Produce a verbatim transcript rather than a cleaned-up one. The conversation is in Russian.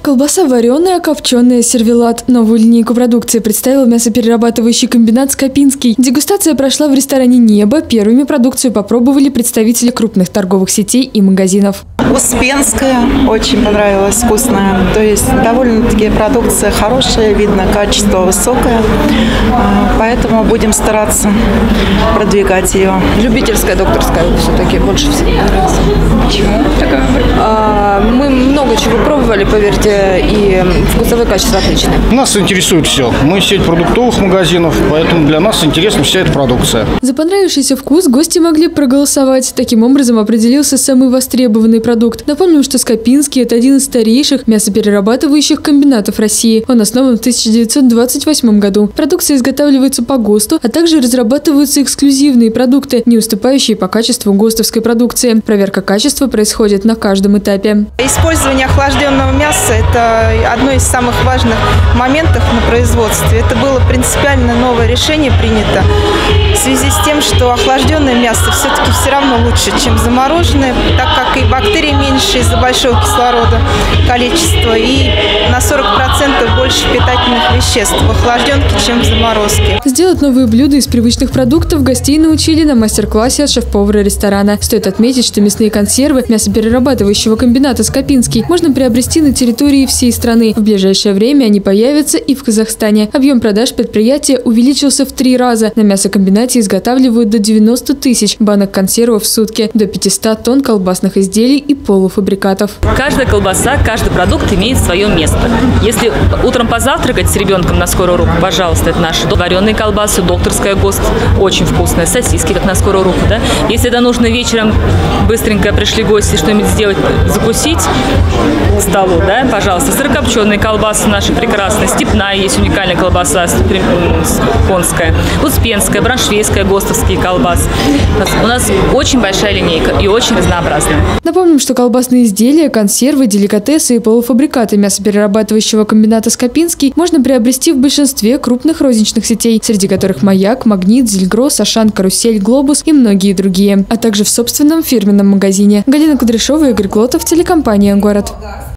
Колбаса вареная, копченая, сервелат. Новую линейку продукции представил мясоперерабатывающий комбинат «Скопинский». Дегустация прошла в ресторане «Небо». Первыми продукцию попробовали представители крупных торговых сетей и магазинов. Успенская, очень понравилась, вкусная. То есть довольно-таки продукция хорошая, видно, качество высокое. Поэтому будем стараться продвигать ее. Любительская, докторская все-таки больше всего нравится. Почему? А, мы много чего пробовали, поверьте, и вкусовое качество отличное. Нас интересует все. Мы сеть продуктовых магазинов, поэтому для нас интересна вся эта продукция. За понравившийся вкус гости могли проголосовать. Таким образом определился самый востребованный продукт. Напомним, что Скопинский – это один из старейших мясоперерабатывающих комбинатов России. Он основан в тысяча девятьсот двадцать восьмом году. Продукция изготавливается по ГОСТу, а также разрабатываются эксклюзивные продукты, не уступающие по качеству ГОСТовской продукции. Проверка качества происходит на каждом этапе. Использование охлажденного мяса – это одно из самых важных моментов на производстве. Это было принципиально новое решение принято в связи с тем, что охлажденное мясо все-таки все равно лучше, чем замороженное, так как и бактерий меньше из-за большого кислорода количества, и на сорок процентов больше питательных веществ в охлажденке, чем в заморозке. Сделать новые блюда из привычных продуктов гостей научили на мастер-классе от шеф-повара ресторана. Стоит отметить, что мясные консервы мясоперерабатывающего комбината «Скопинский» можно приобрести на территории всей страны. В ближайшее время они появятся и в Казахстане. Объем продаж предприятия увеличился в три раза. На мясокомбинате изготавливают до девяноста тысяч банок консервов в сутки, до пятисот тонн колбасных изделий и полуфабрикатов. Каждая колбаса, каждый продукт имеет свое место. Если утром позавтракать с ребенком на скорую руку, пожалуйста, это наши вареные колбасы, докторская ГОСТ, очень вкусная, сосиски, как на скорую руку, да. Если это нужно вечером, быстренько пришли гости, что-нибудь сделать, закусить к столу, да, пожалуйста, сырокопченые колбасы наши прекрасные, степная есть уникальная колбаса, конская, успенская, браншвейская, ГОСТовские колбасы. У нас, у нас очень большая линейка и очень разнообразная. Напомним, что колбасные изделия, консервы, деликатесы и полуфабрикаты мясоперерабатывающего комбината «Скопинский» можно приобрести в большинстве крупных розничных сетей, среди которых «Маяк», «Магнит», «Зельгрос», «Ашан», «Карусель», «Глобус» и многие другие, а также в собственном фирменном магазине. Галина Кудряшова, Игорь Глотов, телекомпания «Город».